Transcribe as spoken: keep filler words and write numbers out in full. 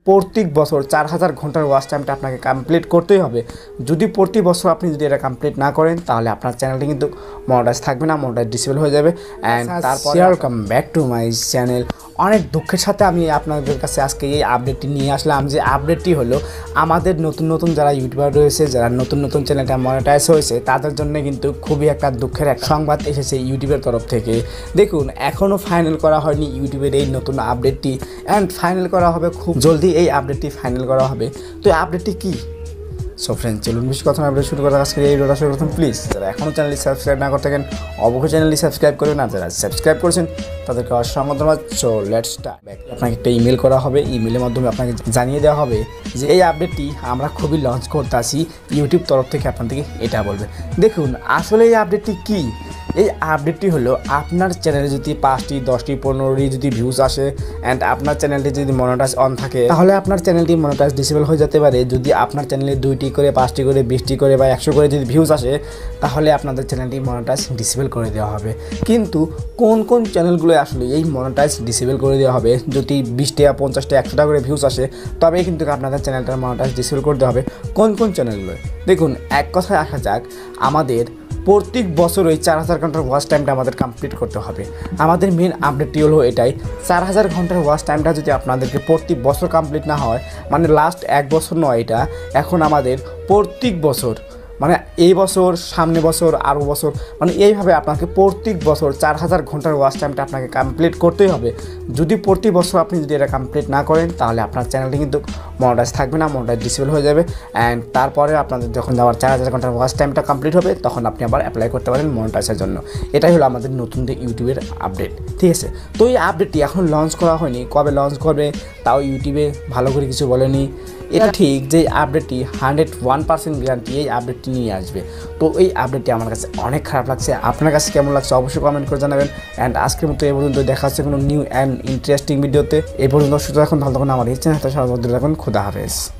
প্রত্যেক বছর চার হাজার ঘন্টার ওয়াচ টাইমটা আপনাকে কমপ্লিট করতেই হবে। যদি প্রতি বছর আপনি যদি এটা কমপ্লিট না করেন তাহলে আপনার চ্যানেলটি কিন্তু মনিটাইজ থাকবে না, মনিটাইজ ডিসেবল হয়ে যাবে। অ্যান্ড তারপর welcome back to my channel. অনেক দুঃখের সাথে আমি আপনাদের কাছে আজকে এই আপডেটটি নিয়ে আসলাম, যে আপডেটটি হলো আমাদের নতুন নতুন যারা ইউটিউবার রয়েছে, যারা নতুন নতুন চ্যানেলটা মনিটাইজ হয়েছে তাদের জন্য কিন্তু খুবই একটা দুঃখের একটা সংবাদ এসেছে ইউটিউবের তরফ থেকে। দেখুন, এখনও ফাইনাল করা হয়নি ইউটিউবের এই নতুন আপডেটটি, অ্যান্ড ফাইনাল করা হবে খুব জলদি। এই আপডেটটি ফাইনাল করা হবে। তো এই আপডেটটি কী? সো ফ্রেন্ডস, চলুন বেশি কথা আপডেট শুরু করা। আজকে এই ভিডিওটা শুরু করতেন, প্লিজ যারা এখনও চ্যানেলটি সাবস্ক্রাইব না করতে থাকেন অবশ্যই চ্যানেলটি সাবস্ক্রাইব করবেন, আর যারা সাবস্ক্রাইব করেছেন তাদেরকে অসংখ্য ধন্যবাদ। So let's start. আপনাকে একটা ইমেল করা হবে, ইমেলের মাধ্যমে আপনাকে জানিয়ে দেওয়া হবে যে এই আপডেটটি আমরা খুবই লঞ্চ করতে আসি, ইউটিউব তরফ থেকে আপনাদেরকে এটা বলবে। দেখুন, আসলে এই আপডেটটি কী? এই আপডেটটি হলো আপনার চ্যানেলে যদি পাঁচটি দশটি পনেরোটি যদি ভিউজ আসে অ্যান্ড আপনার চ্যানেলটি যদি মনিটাইজ অন থাকে তাহলে আপনার চ্যানেলটি মনিটাইজ ডিসেবল হয়ে যেতে পারে। যদি আপনার চ্যানেলে দুইটি করে পাঁচটি করে বিশটি করে বা একশো করে যদি ভিউজ আসে তাহলে আপনাদের চ্যানেলটি মনিটাইজ ডিসেবল করে দেওয়া হবে। কিন্তু কোন কোন চ্যানেলগুলো আসলে এই মনিটাইজ ডিসেবল করে দেওয়া হবে? যদি বিশটা পঞ্চাশটা একশোটা করে ভিউজ আসে তবেই কিন্তু আপনাদের চ্যানেলটার মনিটাইজ ডিসেবল করে দেওয়া হবে। কোন কোন চ্যানেলগুলো? দেখুন, এক কথায় আসা যাক, আমাদের প্রত্যেক বছর ওই চার হাজার ঘন্টার ওয়াচ টাইমটা আমাদের কমপ্লিট করতে হবে। আমাদের মেন আপডেটটি হলো এটাই, চার হাজার ঘন্টার ওয়াচ টাইমটা যদি আপনাদেরকে প্রত্যেক বছর কমপ্লিট না হয়, মানে লাস্ট এক বছর নয়, এটা এখন আমাদের প্রত্যেক বছর, মানে এই বছর সামনে বছর আরও বছর, মানে এইভাবে আপনাকে প্রত্যেক বছর চার হাজার ঘন্টার ওয়াচ টাইমটা আপনাকে কমপ্লিট করতেই হবে। যদি প্রতি বছর আপনি যদি এটা কমপ্লিট না করেন তাহলে আপনার চ্যানেলটি কিন্তু মনিটাইজ থাকবে না, মনিটাইজ ডিসেবল হয়ে যাবে। অ্যান্ড তারপরে আপনাদের যখন আবার চার হাজার ঘন্টার ওয়াচ টাইমটা কমপ্লিট হবে তখন আপনি আবার অ্যাপ্লাই করতে পারেন মনিটাইজের জন্য। এটাই হলো আমাদের নতুন ইউটিউবের আপডেট, ঠিক আছে? তো এই আপডেটটি এখন লঞ্চ করা হয়নি, কবে লঞ্চ করবে তাও ইউটিউবে ভালো করে কিছু বলেনি। এটা ঠিক যে আপডেটটি হান্ড্রেড ওয়ান পার্সেন্ট গ্যারান্টি এই আপডেটটি নিয়ে আসবে। তো এই আপডেটটি আমার কাছে অনেক খারাপ লাগছে। আপনার কাছে কেমন লাগছে অবশ্যই কমেন্ট করে জানাবেন। অ্যান্ড আজকের মতো এই পর্যন্ত, দেখা হচ্ছে কোনো নিউ অ্যান্ড ইন্টারেস্টিং ভিডিওতে। এই পর্যন্ত সুতরাং এখন ভালো থাকুন, আমার এই চ্যানেলটা সর্বদা রাখুন। খুদা হাফেজ।